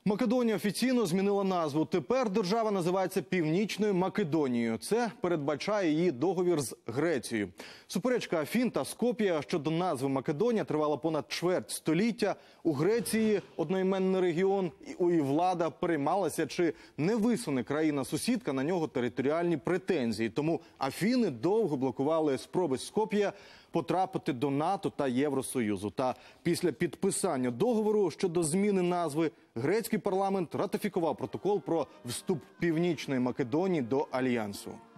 Македонія офіційно змінила назву. Тепер держава називається Північною Македонією. Це передбачає її договір з Грецією. Суперечка Афін та Скоп'я щодо назви Македонія тривала понад чверть століття. У Греції одноіменний регіон, і влада переймалася, чи не висуне країна-сусідка на нього територіальні претензії. Тому Афіни довго блокували спроби Скоп'я потрапити до НАТО та Євросоюзу. Та після підписання договору щодо зміни назви грецький парламент ратифікував протокол про вступ Північної Македонії до Альянсу.